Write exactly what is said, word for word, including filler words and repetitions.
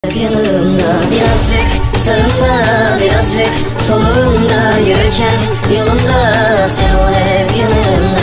hep yanımda. Birazcık sağımda, birazcık solumda, yürürken yolumda sen ol hep yanımda.